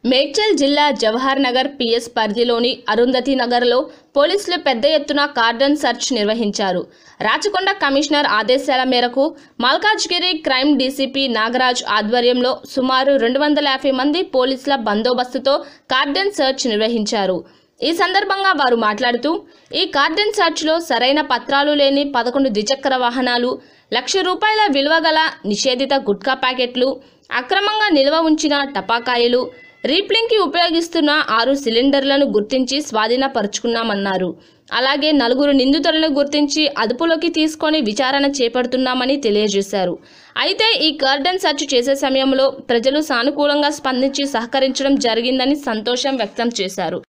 మేడ్చల్ జిల్లా జవహర్ నగర్ పిఎస్ పరిధిలోని అరుంధతి నగర్లో పోలీసులు పెద్ద ఎత్తున కార్డన్ సెర్చ్ నిర్వహించారు. రాచకొండ కమిషనర్ ఆదేశాల మేరకు మల్కాజ్గిరి క్రైమ్ డీసీపీ నాగరాజ్ ఆధ్వర్యంలో సుమారు 250 మంది పోలీసుల బందోబస్తుతో కార్డన్ సెర్చ్ నిర్వహించారు. ఈ సందర్భంగా వారు మాట్లాడుతూ ఈ కార్డన్ సెర్చ్లో సరైన పత్రాలు లేని 11 ద్విచక్ర వాహనాలు, ₹1,00,000 విలువ గల నిషేధిత గుట్కా ప్యాకెట్లు, అక్రమంగా నిల్వ ఉంచిన టపాకాయలు, రీప్లింగ్కి ఉపయోగిస్తున్న 6 సిలిండర్లను గుర్తించి స్వాధీనపరుచుకున్నామన్నారు. అలాగే 4 నిందితులను గుర్తించి అదుపులోకి తీసుకొని విచారణ చేపడుతున్నామని తెలియజేశారు. అయితే ఈ కార్డన్ సెర్చ్ చేసే సమయంలో ప్రజలు సానుకూలంగా స్పందించి సహకరించడం జరిగిందని సంతోషం వ్యక్తం చేశారు.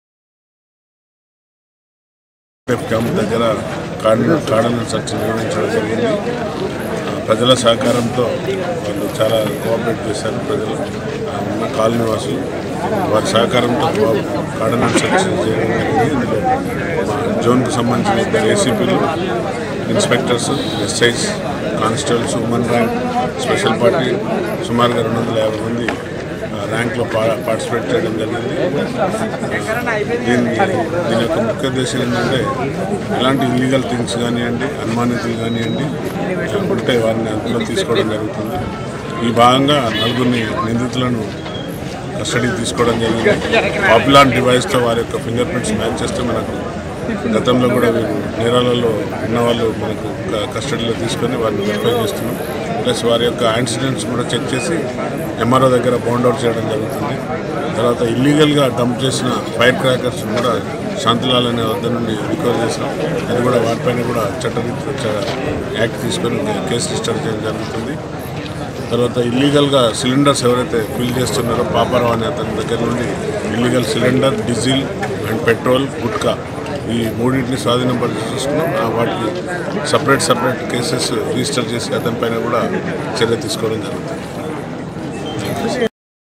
ప్రజల సహకారంతో వాళ్ళు చాలా కోఆపరేట్ చేశారు. ప్రజలు కాలనీ వాసులు వారి సహకారంతో కార్డన్ సెర్చ్ చేయడం జరిగింది. ఇందులో మా జోన్కు సంబంధించిన 2 ఏసీపీలు, inspectors, SIs, constables, women rank, special party సుమారుగా 250 మంది ర్యాంక్లో పార్టిసిపేట్ చేయడం జరిగింది. దీని యొక్క ముఖ్య ఉద్దేశం ఏంటంటే ఎలాంటి ఇల్లీగల్ థింగ్స్ కానివ్వండి, అనుమానితులు కానివ్వండి ఉంటే వారిని అదుపులో తీసుకోవడం జరుగుతుంది. ఈ భాగంగా 4 నిందితులను కస్టడీకి తీసుకోవడం జరిగింది. పాపులార్ డివైస్తో వారి యొక్క ఫింగర్ ప్రింట్స్ మ్యాచ్ చేస్తే మనకు గతంలో కూడా వీరు నేరాలలో ఉన్నవాళ్ళు మనకు కస్టడీలో తీసుకొని వారిని వెరిఫై చేస్తున్నాం. ప్లస్ వారి యొక్క యాక్సిడెంట్స్ కూడా చెక్ చేసి ఎంఆర్ఓ దగ్గర బౌండ్ అవుట్ చేయడం జరుగుతుంది. తర్వాత ఇల్లీగల్గా డంప్ చేసిన ఫైర్ క్రాకర్స్ కూడా శాంతిలాల్ అనే వద్ద నుండి రికవర్ చేసినాం. అది కూడా వాటిపైన కూడా చట్టరీత్యా యాక్ట్ తీసుకొని కేసు రిజిస్టర్ చేయడం జరుగుతుంది. తర్వాత ఇల్లీగల్గా సిలిండర్స్ ఎవరైతే ఫిల్ చేస్తున్నారో పాపారావు అనే అతని దగ్గర నుండి illegal cylinder, diesel and petrol, gutka ఈ 3 స్వాధీనపరుచుకున్నాం. వాటికి సపరేట్ కేసెస్ రిజిస్టర్ చేసి అతని పైన కూడా చర్య తీసుకోవడం జరుగుతుంది.